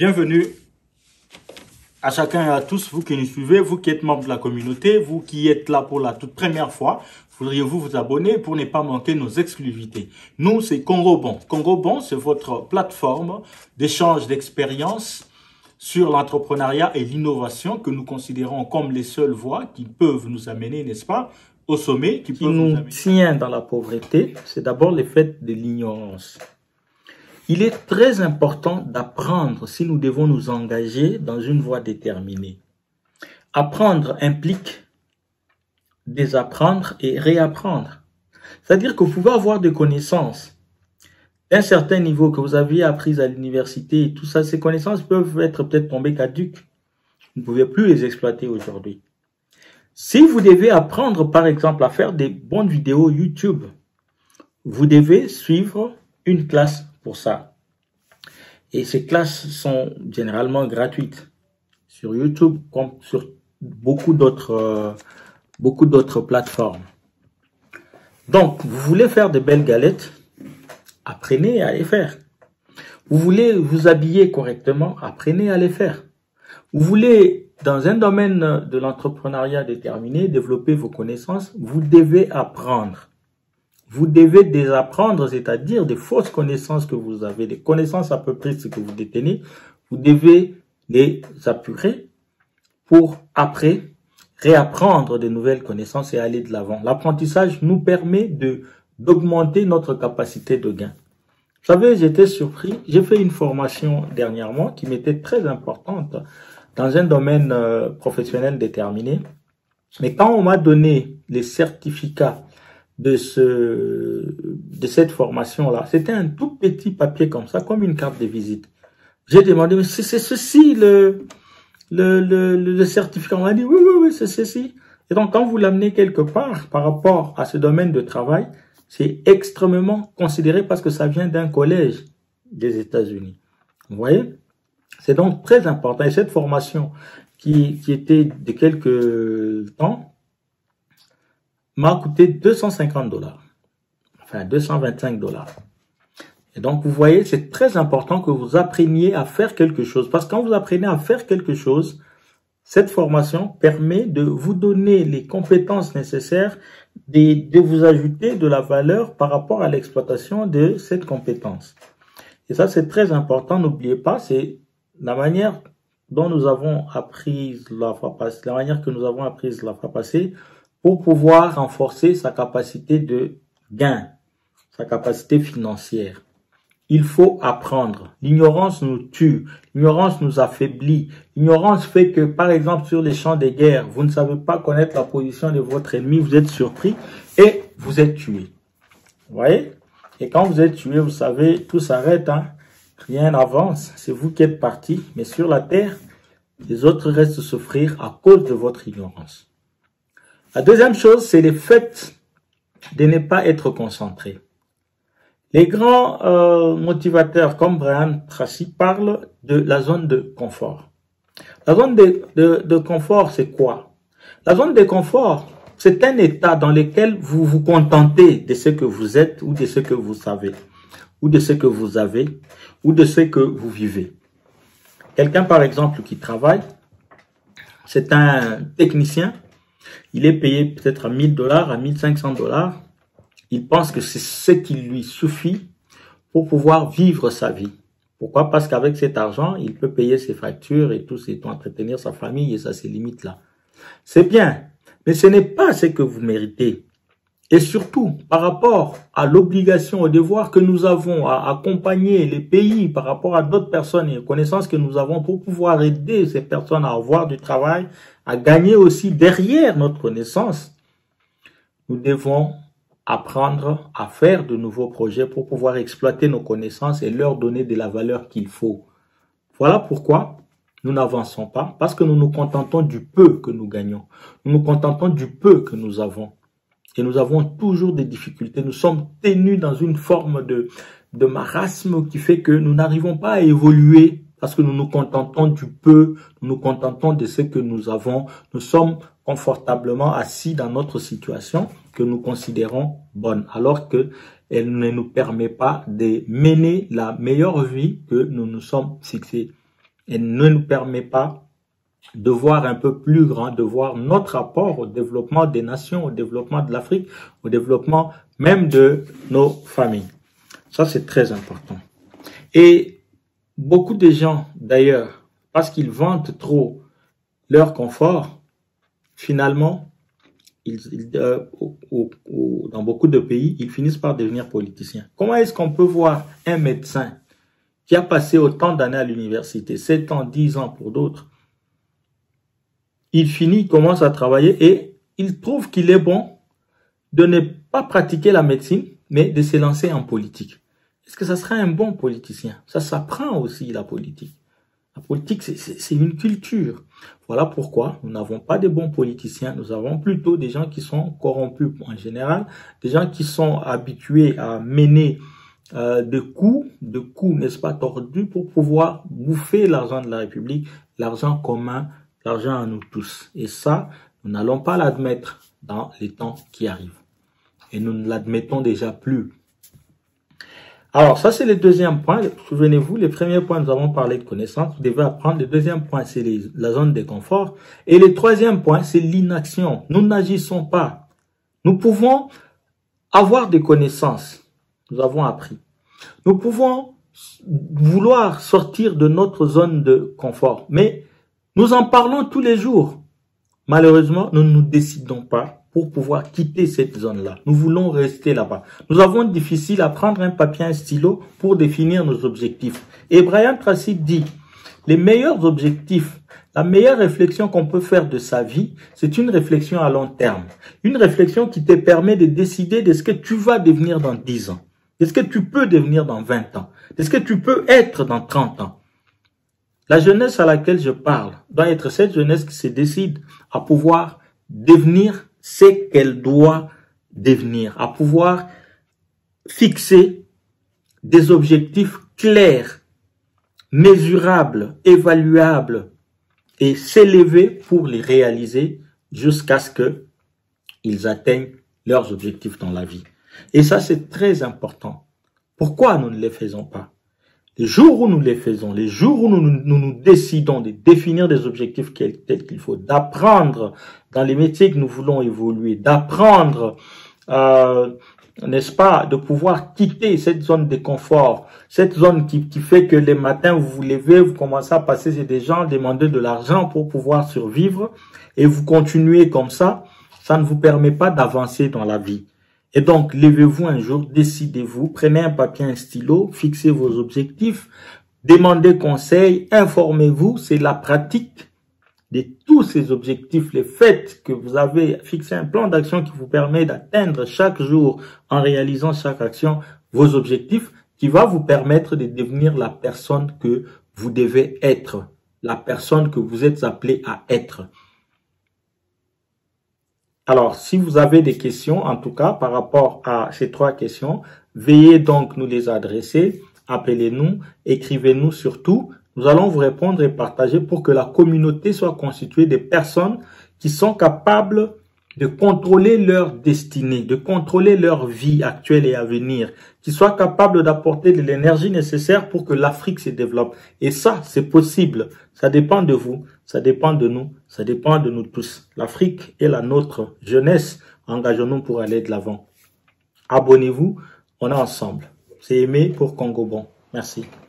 Bienvenue à chacun et à tous, vous qui nous suivez, vous qui êtes membres de la communauté, vous qui êtes là pour la toute première fois. Voudriez-vous vous abonner pour ne pas manquer nos exclusivités? Nous, c'est CongoBon. CongoBon, c'est votre plateforme d'échange d'expériences sur l'entrepreneuriat et l'innovation que nous considérons comme les seules voies qui peuvent nous amener, n'est-ce pas, au sommet. Qui nous tient dans la pauvreté, c'est d'abord le fait de l'ignorance. Il est très important d'apprendre si nous devons nous engager dans une voie déterminée. Apprendre implique désapprendre et réapprendre. C'est-à-dire que vous pouvez avoir des connaissances d'un certain niveau que vous aviez apprises à l'université et tout ça, ces connaissances peuvent être peut-être tombées caduques. Vous ne pouvez plus les exploiter aujourd'hui. Si vous devez apprendre, par exemple, à faire des bonnes vidéos YouTube, vous devez suivre une classe pour ça. Et ces classes sont généralement gratuites sur YouTube comme sur beaucoup d'autres plateformes. Donc, vous voulez faire de belles galettes, apprenez à les faire. Vous voulez vous habiller correctement, apprenez à les faire. Vous voulez, dans un domaine de l'entrepreneuriat déterminé, développer vos connaissances, vous devez apprendre. Vous devez désapprendre, c'est-à-dire des fausses connaissances que vous avez, des connaissances à peu près ce que vous détenez, vous devez les apurer pour après réapprendre de nouvelles connaissances et aller de l'avant. L'apprentissage nous permet d'augmenter notre capacité de gain. Vous savez, j'étais surpris, j'ai fait une formation dernièrement qui m'était très importante dans un domaine professionnel déterminé. Mais quand on m'a donné les certificats de cette formation-là, c'était un tout petit papier comme ça, comme une carte de visite. J'ai demandé, mais c'est ceci le certificat? On m'a dit, oui, c'est ceci. Et donc, quand vous l'amenez quelque part par rapport à ce domaine de travail, c'est extrêmement considéré parce que ça vient d'un collège des États-Unis. Vous voyez? C'est donc très important. Et cette formation qui était de quelques temps m'a coûté $250. Enfin, $225. Et donc, vous voyez, c'est très important que vous appreniez à faire quelque chose. Parce que quand vous apprenez à faire quelque chose, cette formation permet de vous donner les compétences nécessaires, de vous ajouter de la valeur par rapport à l'exploitation de cette compétence. Et ça, c'est très important. N'oubliez pas, c'est la manière dont nous avons appris la fois passée, la manière que nous avons apprise la fois passée pour pouvoir renforcer sa capacité de gain, sa capacité financière. Il faut apprendre. L'ignorance nous tue. L'ignorance nous affaiblit. L'ignorance fait que, par exemple, sur les champs de guerre, vous ne savez pas connaître la position de votre ennemi, vous êtes surpris et vous êtes tué. Vous voyez? Et quand vous êtes tué, vous savez, tout s'arrête, hein? Rien n'avance. C'est vous qui êtes parti. Mais sur la terre, les autres restent souffrir à cause de votre ignorance. La deuxième chose, c'est le fait de ne pas être concentré. Les grands motivateurs comme Brian Tracy parlent de la zone de confort. La zone de confort, c'est quoi? La zone de confort, c'est un état dans lequel vous vous contentez de ce que vous êtes ou de ce que vous savez, ou de ce que vous avez, ou de ce que vous vivez. Quelqu'un, par exemple, qui travaille, c'est un technicien, il est payé peut-être à $1000, à $1500. Il pense que c'est ce qui lui suffit pour pouvoir vivre sa vie. Pourquoi? Parce qu'avec cet argent, il peut payer ses factures et tout, et entretenir sa famille et ça, c'est limite là. C'est bien, mais ce n'est pas ce que vous méritez. Et surtout, par rapport à l'obligation, au devoir que nous avons à accompagner les pays par rapport à d'autres personnes et aux connaissances que nous avons pour pouvoir aider ces personnes à avoir du travail, à gagner aussi derrière notre connaissance, nous devons apprendre à faire de nouveaux projets pour pouvoir exploiter nos connaissances et leur donner de la valeur qu'il faut. Voilà pourquoi nous n'avançons pas, parce que nous nous contentons du peu que nous gagnons. Nous nous contentons du peu que nous avons. Et nous avons toujours des difficultés. Nous sommes tenus dans une forme de marasme qui fait que nous n'arrivons pas à évoluer parce que nous nous contentons du peu, nous nous contentons de ce que nous avons. Nous sommes confortablement assis dans notre situation que nous considérons bonne, alors que elle ne nous permet pas de mener la meilleure vie que nous nous sommes fixés. et ne nous permet pas de voir un peu plus grand, de voir notre apport au développement des nations, au développement de l'Afrique, au développement même de nos familles. Ça, c'est très important. Et beaucoup de gens, d'ailleurs, parce qu'ils vantent trop leur confort, finalement, dans beaucoup de pays, ils finissent par devenir politiciens. Comment est-ce qu'on peut voir un médecin qui a passé autant d'années à l'université, 7 ans, 10 ans pour d'autres, il commence à travailler et il trouve qu'il est bon de ne pas pratiquer la médecine, mais de se lancer en politique. Est-ce que ça sera un bon politicien? Ça s'apprend aussi, la politique. La politique, c'est une culture. Voilà pourquoi nous n'avons pas de bons politiciens. Nous avons plutôt des gens qui sont corrompus en général, des gens qui sont habitués à mener de coups, n'est-ce pas, tordus pour pouvoir bouffer l'argent de la République, l'argent commun, l'argent à nous tous. Et ça, nous n'allons pas l'admettre dans les temps qui arrivent. Et nous ne l'admettons déjà plus. Alors, ça, c'est le deuxième point. Souvenez-vous, le premier point, nous avons parlé de connaissance. Vous devez apprendre. Le deuxième point, c'est la zone de confort. Et le troisième point, c'est l'inaction. Nous n'agissons pas. Nous pouvons avoir des connaissances. Nous avons appris. Nous pouvons vouloir sortir de notre zone de confort. Mais nous en parlons tous les jours. Malheureusement, nous ne nous décidons pas pour pouvoir quitter cette zone-là. Nous voulons rester là-bas. Nous avons difficile à prendre un papier, un stylo pour définir nos objectifs. Et Brian Tracy dit, les meilleurs objectifs, la meilleure réflexion qu'on peut faire de sa vie, c'est une réflexion à long terme. Une réflexion qui te permet de décider de ce que tu vas devenir dans 10 ans, de ce que tu peux devenir dans 20 ans, de ce que tu peux être dans 30 ans. La jeunesse à laquelle je parle doit être cette jeunesse qui se décide à pouvoir devenir ce qu'elle doit devenir, à pouvoir fixer des objectifs clairs, mesurables, évaluables et s'élever pour les réaliser jusqu'à ce qu'ils atteignent leurs objectifs dans la vie. Et ça, c'est très important. Pourquoi nous ne les faisons pas? Les jours où nous les faisons, les jours où nous décidons de définir des objectifs tels qu'il faut, d'apprendre dans les métiers que nous voulons évoluer, d'apprendre, n'est-ce pas, de pouvoir quitter cette zone de confort, cette zone qui fait que les matins vous vous levez, vous commencez à passer chez des gens, demander de l'argent pour pouvoir survivre et vous continuez comme ça ne vous permet pas d'avancer dans la vie. Et donc, levez-vous un jour, décidez-vous, prenez un papier, un stylo, fixez vos objectifs, demandez conseil, informez-vous, c'est la pratique de tous ces objectifs, le fait que vous avez fixé un plan d'action qui vous permet d'atteindre chaque jour, en réalisant chaque action, vos objectifs, qui va vous permettre de devenir la personne que vous devez être, la personne que vous êtes appelé à être. Alors, si vous avez des questions, en tout cas, par rapport à ces 3 questions, veuillez donc nous les adresser, appelez-nous, écrivez-nous surtout. Nous allons vous répondre et partager pour que la communauté soit constituée de personnes qui sont capables de contrôler leur destinée, de contrôler leur vie actuelle et à venir, qui soient capables d'apporter de l'énergie nécessaire pour que l'Afrique se développe. Et ça, c'est possible. Ça dépend de vous, ça dépend de nous, ça dépend de nous tous. L'Afrique est la nôtre. Jeunesse, engageons-nous pour aller de l'avant. Abonnez-vous, on est ensemble. C'est Aimé pour Congo Bon. Merci.